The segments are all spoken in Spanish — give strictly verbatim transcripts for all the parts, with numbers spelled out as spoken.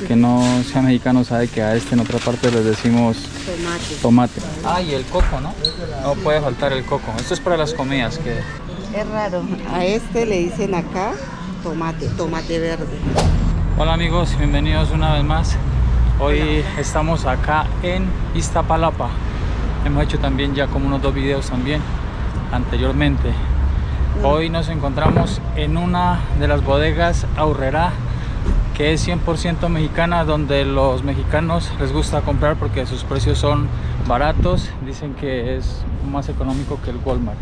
el que no sea mexicano sabe que a este en otra parte les decimos Tomate. tomate. Ah, y el coco, ¿no? No puede faltar el coco. Esto es para las comidas que... Es raro. A este le dicen acá tomate, tomate verde. Hola amigos, bienvenidos una vez más. Hoy Hola. Estamos acá en Iztapalapa. Hemos hecho también ya como unos dos videos también anteriormente. Mm. Hoy nos encontramos en una de las bodegas Aurrerá, que es cien por ciento mexicana, donde los mexicanos les gusta comprar porque sus precios son baratos. Dicen que es más económico que el Walmart.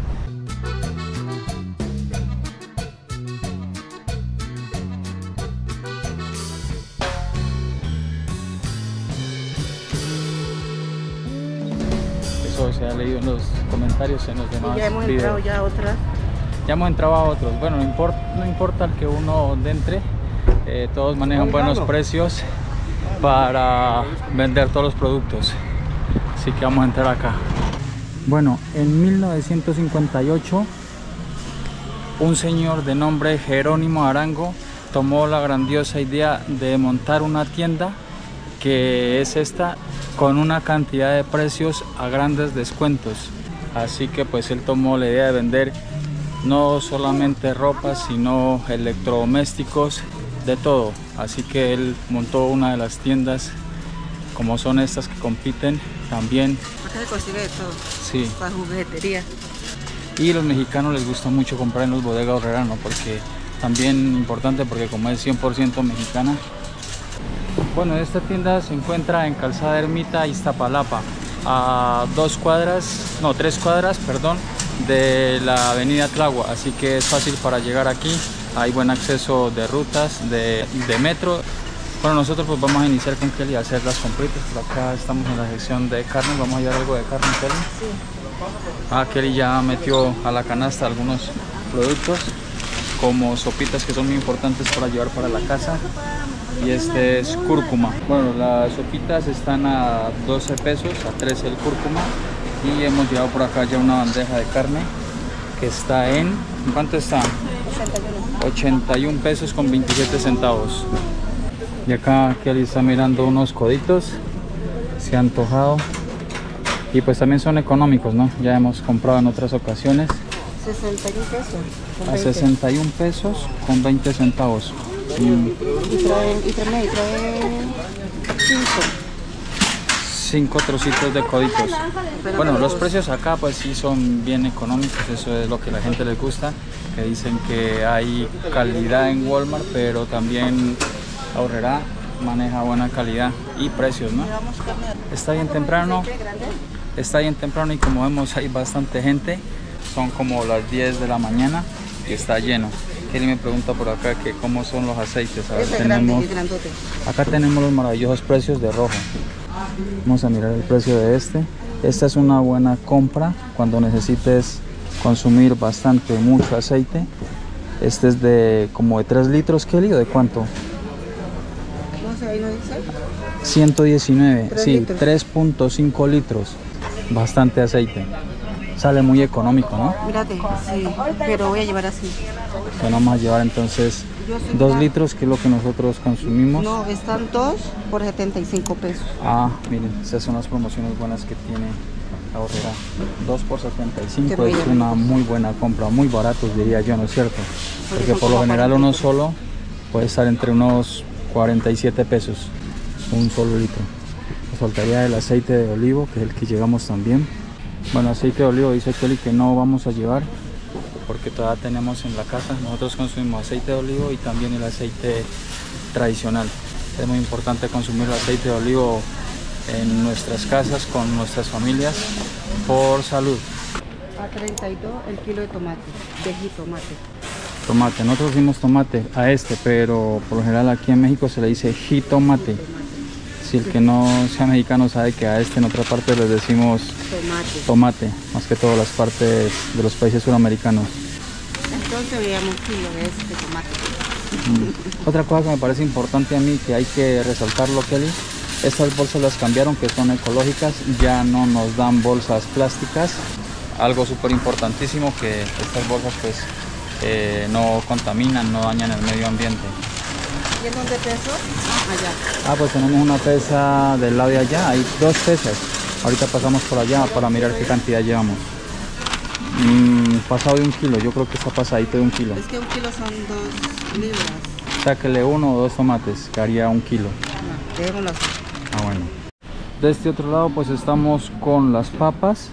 Eso se ha leído en los comentarios en los demás y ya hemos videos. entrado ya a otras. Ya hemos entrado a otros. Bueno, no importa, no importa el que uno entre. Eh, todos manejan buenos precios para vender todos los productos, así que vamos a entrar acá. Bueno, en mil novecientos cincuenta y ocho un señor de nombre Jerónimo Arango tomó la grandiosa idea de montar una tienda, que es esta, con una cantidad de precios a grandes descuentos. Así que pues él tomó la idea de vender no solamente ropa, sino electrodomésticos, de todo. Así que él montó una de las tiendas como son estas que compiten también. Acá se consigue de todo. Sí. Para juguetería. Y los mexicanos les gusta mucho comprar en los bodegas Aurrerá, ¿no? Porque también importante, porque como es cien por ciento mexicana. Bueno, esta tienda se encuentra en Calzada Ermita, Iztapalapa, a dos cuadras, no, tres cuadras, perdón, de la avenida Tláhuac, así que es fácil para llegar aquí. Hay buen acceso de rutas, de, de metro. Bueno, nosotros pues vamos a iniciar con Kelly a hacer las compritas. Por acá estamos en la sección de carne. Vamos a llevar algo de carne, Kelly. Sí. Ah, Kelly ya metió a la canasta algunos productos, como sopitas, que son muy importantes para llevar para la casa. Y este es cúrcuma. Bueno, las sopitas están a doce pesos, a trece el cúrcuma. Y hemos llevado por acá ya una bandeja de carne que está en... ¿Cuánto está? ochenta y uno pesos con veintisiete centavos. Y acá Kelly está mirando unos coditos, se ha antojado. Y pues también son económicos, ¿no? Ya hemos comprado en otras ocasiones. sesenta y uno pesos. A sesenta y uno pesos con veinte centavos. Mm. Y trae, y trae, y trae cinco. cinco trocitos de coditos. Bueno, los precios acá pues sí son bien económicos. Eso es lo que a la gente les gusta, que dicen que hay calidad en Walmart, pero también Aurrerá maneja buena calidad y precios, ¿no? Está bien temprano, está bien temprano y como vemos hay bastante gente. Son como las diez de la mañana y está lleno. Kelly me pregunta por acá que cómo son los aceites. A ver, tenemos, acá tenemos los maravillosos precios de rojo. Vamos a mirar el precio de este. Esta es una buena compra cuando necesites consumir bastante, mucho aceite. Este es de como de tres litros, Kelly, ¿o de cuánto? No sé, ahí no dice. ciento diecinueve, sí, tres punto cinco litros. Bastante aceite. Sale muy económico, ¿no? Mírate, sí, pero voy a llevar así. Bueno, vamos a llevar entonces dos litros, que es lo que nosotros consumimos. No, están dos por setenta y cinco pesos. Ah, miren, esas son las promociones buenas que tiene Aurrerá. dos por setenta y cinco es una muy buena compra, muy baratos diría yo, ¿no es cierto? Porque por lo general uno solo puede estar entre unos cuarenta y siete pesos, un solo litro. Nos faltaría el aceite de olivo, que es el que llevamos también. Bueno, aceite de olivo dice Kelly que no vamos a llevar porque todavía tenemos en la casa. Nosotros consumimos aceite de olivo y también el aceite tradicional. Es muy importante consumir el aceite de olivo en nuestras casas con nuestras familias por salud. A treinta y dos el kilo de tomate, de jitomate. Tomate, nosotros decimos tomate a este, pero por lo general aquí en México se le dice jitomate. Si el que no sea mexicano sabe que a este en otra parte les decimos tomate, tomate, más que todas las partes de los países suramericanos. Entonces veamos un kilo de este tomate. Mm. Otra cosa que me parece importante a mí, que hay que resaltarlo, Kelly, estas bolsas las cambiaron, que son ecológicas, ya no nos dan bolsas plásticas. Algo súper importantísimo, que estas bolsas pues eh, no contaminan, no dañan el medio ambiente. ¿Y en dónde peso? Ah, allá. Ah, pues tenemos una pesa del lado de allá, hay dos pesas. Ahorita pasamos por allá para mirar qué cantidad llevamos. Mm, pasado de un kilo, yo creo que está pasadito de un kilo. Es que un kilo son dos libras. Sáquele uno o dos tomates, que haría un kilo. No, dejémoslo así. Ah, bueno. De este otro lado pues estamos con las papas.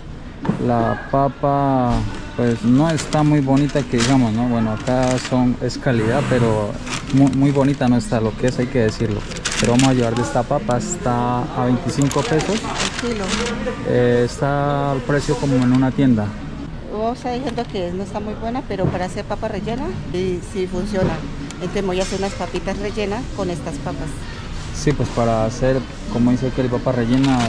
La papa pues no está muy bonita que digamos, ¿no? Bueno, acá son, es calidad, pero muy, muy bonita no está, lo que es, hay que decirlo. Pero vamos a llevar de esta papa, está a veinticinco pesos. Un kilo. Eh, está al precio como en una tienda. Vos está diciendo que no está muy buena, pero para hacer papa rellena, sí, sí funciona. Entonces voy a hacer unas papitas rellenas con estas papas. Sí, pues para hacer, como dice que papas rellenas,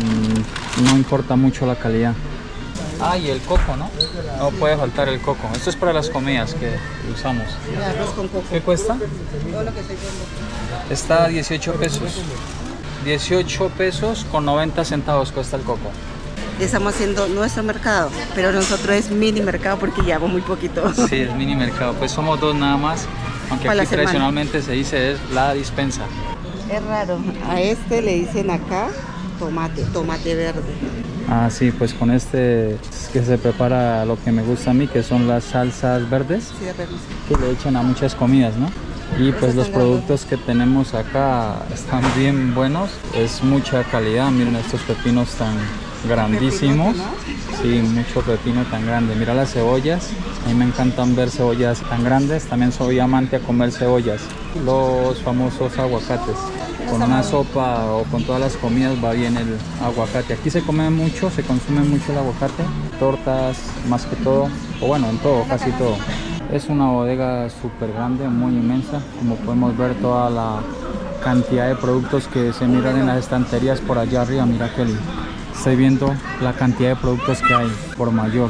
mmm, no importa mucho la calidad. Ah, y el coco, ¿no? No puede faltar el coco. Esto es para las comidas que usamos. El arroz con coco. ¿Qué cuesta? Todo lo que estoy viendo. Está a dieciocho pesos. dieciocho pesos con noventa centavos cuesta el coco. Estamos haciendo nuestro mercado, pero nosotros es mini mercado porque llevamos muy poquito. Sí, es mini mercado. Pues somos dos nada más, aunque aquí tradicionalmente se dice es la dispensa. Es raro. A este le dicen acá tomate, tomate verde. Ah, sí, pues con este es que se prepara lo que me gusta a mí, que son las salsas verdes, Sí, de verde. que le echan a muchas comidas, ¿no? Y pues los productos que tenemos acá están bien buenos, es mucha calidad. Miren estos pepinos tan grandísimos. Sí, mucho pepino tan grande. Mira las cebollas, a mí me encantan ver cebollas tan grandes, también soy amante a comer cebollas. Los famosos aguacates, con una sopa o con todas las comidas va bien el aguacate. Aquí se come mucho, se consume mucho el aguacate, tortas más que todo, o bueno, en todo, casi todo. Es una bodega súper grande, muy inmensa, como podemos ver toda la cantidad de productos que se miran en las estanterías por allá arriba. Mira, Kelly, estoy viendo la cantidad de productos que hay por mayor.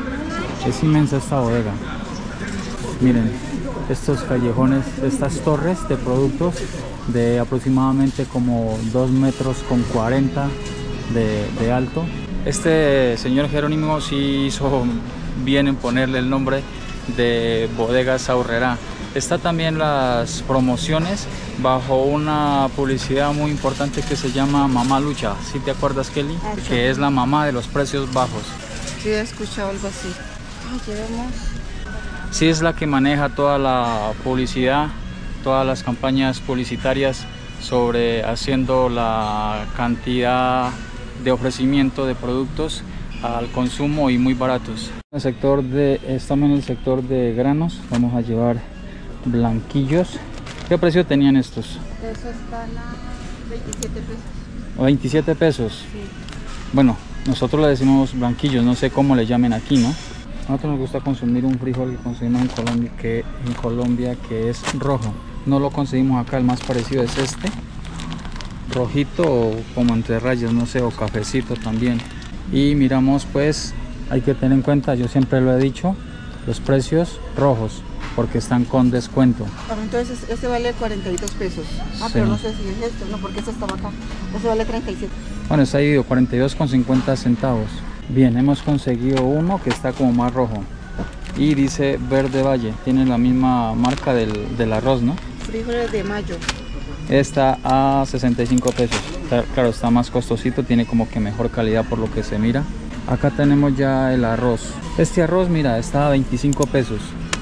Es inmensa esta bodega. Miren, estos callejones, estas torres de productos de aproximadamente como dos metros con cuarenta de, de alto. Este señor Jerónimo sí hizo bien en ponerle el nombre de Bodegas Aurrerá. Está también las promociones bajo una publicidad muy importante que se llama Mamá Lucha. ¿Sí te acuerdas, Kelly? Ah, sí. Que es la mamá de los precios bajos. Sí, he escuchado algo así. Ay, llevemos. Sí, es la que maneja toda la publicidad, todas las campañas publicitarias sobre haciendo la cantidad de ofrecimiento de productos al consumo y muy baratos. El sector de, estamos en el sector de granos, vamos a llevar blanquillos. ¿Qué precio tenían estos? Eso están a veintisiete pesos. veintisiete pesos. Sí. Bueno, nosotros le decimos blanquillos, no sé cómo le llamen aquí, ¿no? A nosotros nos gusta consumir un frijol que consumimos en Colombia, que en Colombia que es rojo. No lo conseguimos acá, el más parecido es este, rojito o como entre rayas, no sé, o cafecito también. Y miramos, pues hay que tener en cuenta, yo siempre lo he dicho, los precios rojos porque están con descuento. Entonces este vale cuarenta y dos pesos. Ah, sí. Pero no sé si es este, no, porque este estaba acá. Este vale treinta y siete. Bueno, está ahí cuarenta y dos con cincuenta centavos. Bien, hemos conseguido uno que está como más rojo y dice Verde Valle, tiene la misma marca del, del arroz, ¿no? Frijoles de mayo. Está a sesenta y cinco pesos. Claro, está más costosito, tiene como que mejor calidad por lo que se mira. Acá tenemos ya el arroz. Este arroz, mira, está a veinticinco pesos.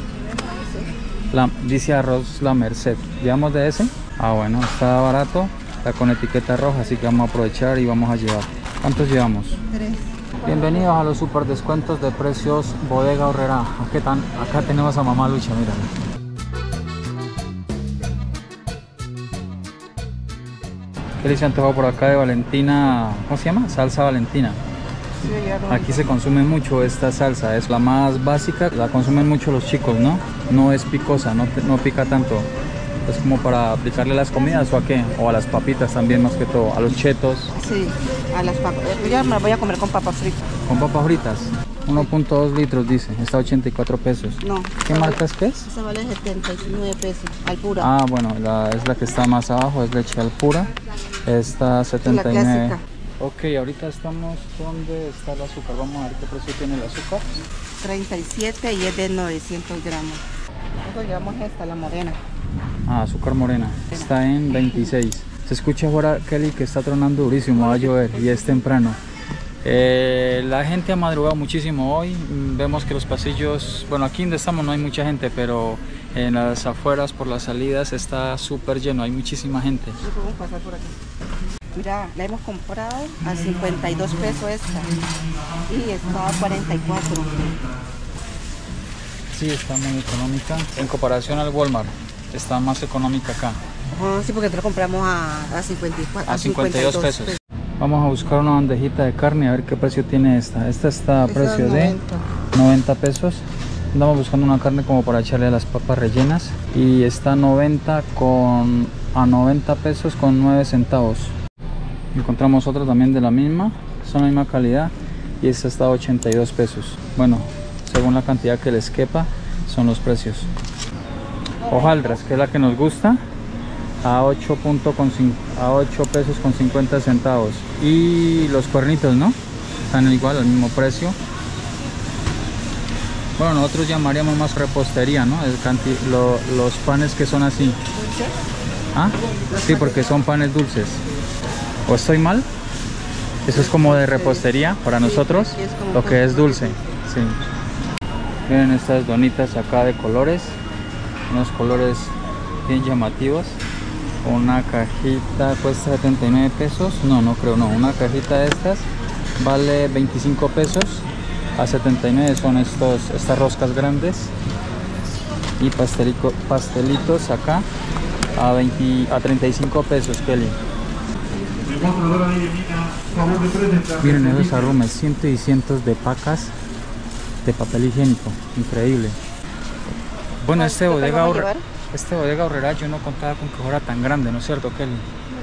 La, dice arroz La Merced. ¿Llevamos de ese? Ah, bueno, está barato. Está con etiqueta roja, así que vamos a aprovechar y vamos a llevar. ¿Cuántos llevamos? Tres. Bienvenidos a los super descuentos de precios Bodega Aurrerá. Acá, tan, acá tenemos a Mamá Lucha, mira. ¿Qué les antojó por acá de Valentina? ¿Cómo se llama? Salsa Valentina. Sí, aquí se consume mucho esta salsa, es la más básica, la consumen mucho los chicos, ¿no? No es picosa, no, no pica tanto. Es como para aplicarle a las comidas o a qué, o a las papitas también más que todo, a los chetos. Sí, a las papas. Yo ya me las voy a comer con papas fritas. ¿Con papas fritas? uno punto dos litros dice, está a ochenta y cuatro pesos. No. ¿Qué marca es que es? Esa vale setenta y nueve pesos, Alpura. Ah, bueno, la, es la que está más abajo, es leche Alpura. Está setenta y nueve. La clásica. Ok, ahorita estamos donde está el azúcar. Vamos a ver qué precio tiene el azúcar. treinta y siete y es de novecientos gramos. Nosotros llevamos esta, la morena. Ah, azúcar morena. Está en veintiséis. Se escucha ahora, Kelly, que está tronando durísimo, va a llover y es temprano. Eh, la gente ha madrugado muchísimo hoy. Vemos que los pasillos, bueno, aquí donde estamos no hay mucha gente, pero en las afueras, por las salidas, está súper lleno, hay muchísima gente. Podemos pasar por aquí. Mira, la hemos comprado a cincuenta y dos pesos esta y está a cuarenta y cuatro. Sí, está muy económica en comparación al Walmart. Está más económica acá. Ah, sí, porque nosotros compramos a, a, cincuenta y cuatro, a cincuenta y dos pesos. pesos. Vamos a buscar una bandejita de carne a ver qué precio tiene esta. Esta está a Esa precio de noventa pesos. Andamos buscando una carne como para echarle a las papas rellenas. Y está noventa con, a noventa pesos con nueve centavos. Encontramos otra también de la misma, son la misma calidad. Y esta está a ochenta y dos pesos. Bueno, según la cantidad que les quepa, son los precios. Hojaldras, que es la que nos gusta, a ocho pesos con cincuenta centavos. Y los cuernitos, ¿no? Están igual, al mismo precio. Bueno, nosotros llamaríamos más repostería, ¿no? El lo, los panes que son así. ¿Dulces? ¿Ah? Sí, porque son panes dulces. ¿O estoy mal? Eso es como de repostería para nosotros, lo que es dulce. Sí. Miren estas donitas acá de colores, unos colores bien llamativos. Una cajita cuesta setenta y nueve pesos. No, no creo, no. Una cajita de estas vale veinticinco pesos. A setenta y nueve son estos, estas roscas grandes. Y pastelico, pastelitos acá a, veinte, a treinta y cinco pesos, Kelly. Miren esos arrumes, cientos y cientos de pacas de papel higiénico. Increíble. Bueno, este bodega ahorra. Este bodega Aurrera yo no contaba con que fuera tan grande, ¿no es cierto, Kelly?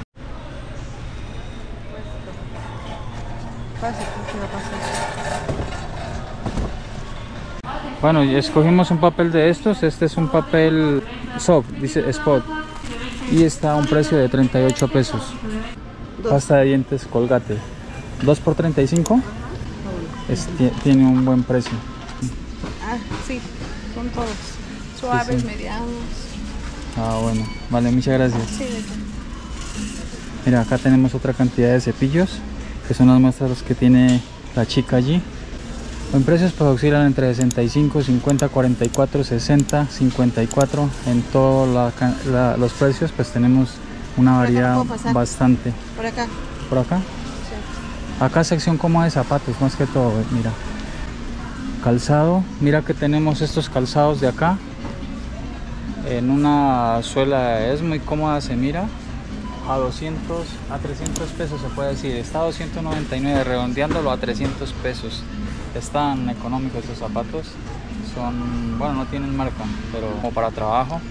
Bueno, escogimos un papel de estos. Este es un papel S O P, dice Spot. Y está a un precio de treinta y ocho pesos. Dos. Pasta de dientes Colgate. ¿dos por treinta y cinco? Es, tiene un buen precio. Ah, sí, son todos. Suaves, sí, sí. Medianos. Ah, bueno, vale, muchas gracias. Sí, mira, acá tenemos otra cantidad de cepillos, que son las muestras que tiene la chica allí. En precios pues oscilan entre sesenta y cinco, cincuenta, cuarenta y cuatro, sesenta, cincuenta y cuatro. En todos la, la, los precios pues tenemos una variedad bastante. Por acá. ¿Por acá? Sí. Acá sección como de zapatos, más que todo, mira. Calzado, mira que tenemos estos calzados de acá. En una suela es muy cómoda, se mira. A doscientos, a trescientos pesos se puede decir. Está a doscientos noventa y nueve, redondeándolo a trescientos pesos. Están económicos estos zapatos. Son, bueno, no tienen marca, pero como para trabajo.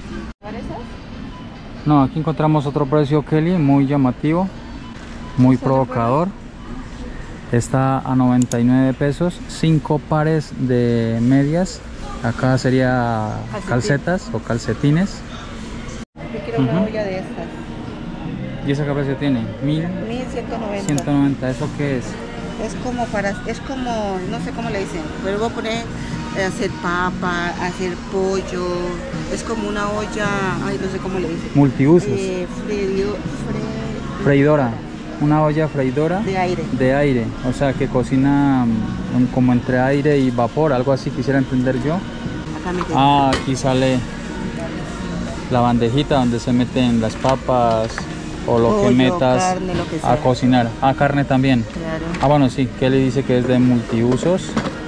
No, aquí encontramos otro precio, Kelly, muy llamativo, muy provocador. Está a noventa y nueve pesos, cinco pares de medias. Acá sería calcetas o calcetines. Yo quiero una uh-huh. olla de estas. ¿Y esa qué precio tiene? Mil ciento noventa. ciento noventa, ¿eso qué es? Es como para, es como, no sé cómo le dicen, pero voy a poner eh, hacer papa, hacer pollo. Es como una olla, ay, no sé cómo le dicen. Multiusos. Eh, freído, fre... Freidora. Una olla freidora de aire. De aire, o sea que cocina um, como entre aire y vapor, algo así quisiera entender yo. Acá me ah, aquí sale la bandejita donde se meten las papas o lo Pollo, que metas carne, lo que sea. A cocinar. Ah, carne también. Claro. Ah, bueno, sí, Kelly dice que es de multiusos.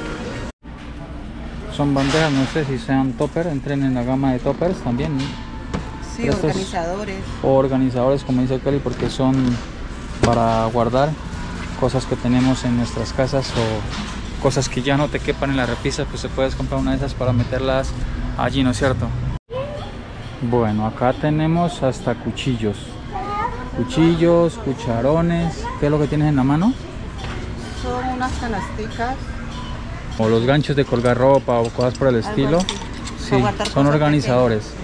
Son bandejas, no sé si sean topper, entren en la gama de toppers también. Sí, estos, organizadores. O organizadores, como dice Kelly, porque son para guardar cosas que tenemos en nuestras casas o cosas que ya no te quepan en la repisa, pues se puedes comprar una de esas para meterlas allí, ¿no es cierto? Bueno, acá tenemos hasta cuchillos. Cuchillos, cucharones. ¿Qué es lo que tienes en la mano? Son unas canasticas. O los ganchos de colgar ropa o cosas por el Algo estilo. Así. Sí, son organizadores. Pequeñas.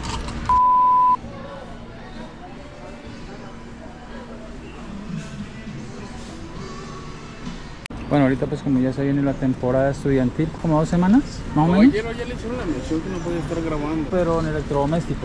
Bueno, ahorita pues como ya se viene la temporada estudiantil, como dos semanas, más o menos. Ayer ya le hicieron la mención que no podía estar grabando. Pero en electrodomésticos.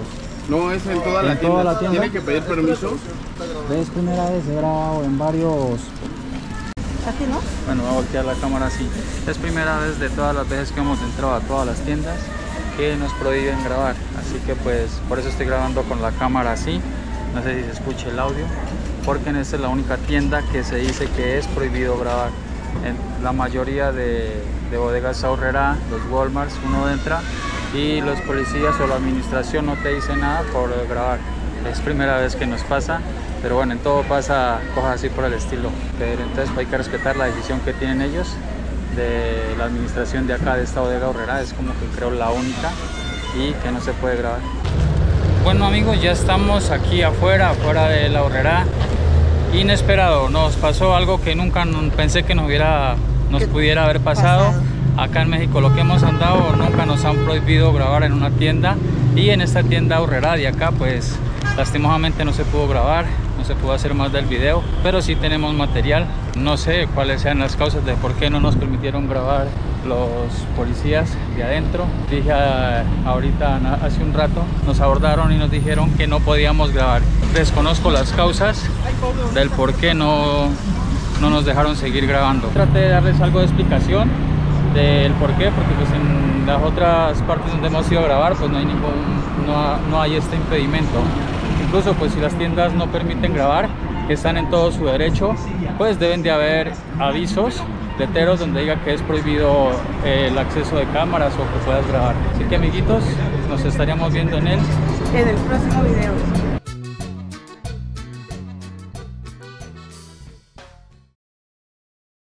No, es en toda, ¿En la, toda tienda. la tienda? ¿Tiene que pedir permiso? Es primera vez, he grabado en varios... ¿Así no? Bueno, voy a voltear la cámara así. Es primera vez de todas las veces que hemos entrado a todas las tiendas que nos prohíben grabar. Así que pues por eso estoy grabando con la cámara así. No sé si se escucha el audio. Porque en esta es la única tienda que se dice que es prohibido grabar. En la mayoría de, de bodegas Aurrerá, los Walmarts, uno entra y los policías o la administración no te dice nada por grabar. Es primera vez que nos pasa, pero bueno, en todo pasa cosas así por el estilo. Pero entonces hay que respetar la decisión que tienen ellos de la administración de acá de esta bodega Aurrerá. Es como que creo la única y que no se puede grabar. Bueno amigos, ya estamos aquí afuera, afuera de la Aurrerá. Inesperado, nos pasó algo que nunca pensé que nos hubiera, nos pudiera haber pasado. pasado. Acá en México lo que hemos andado, nunca nos han prohibido grabar en una tienda. Y en esta tienda Aurrerá de acá, pues lastimosamente no se pudo grabar, no se pudo hacer más del video, pero sí tenemos material. No sé cuáles sean las causas de por qué no nos permitieron grabar los policías de adentro. Dije a, ahorita, hace un rato, nos abordaron y nos dijeron que no podíamos grabar. Desconozco las causas del por qué no, no nos dejaron seguir grabando. Traté de darles algo de explicación del por qué, porque pues en las otras partes donde hemos ido a grabar pues no hay ningún, no, no hay este impedimento. Incluso pues si las tiendas no permiten grabar, que están en todo su derecho, pues deben de haber avisos, letreros donde diga que es prohibido eh, el acceso de cámaras o que puedas grabar. Así que amiguitos, nos estaríamos viendo en el, en el próximo video.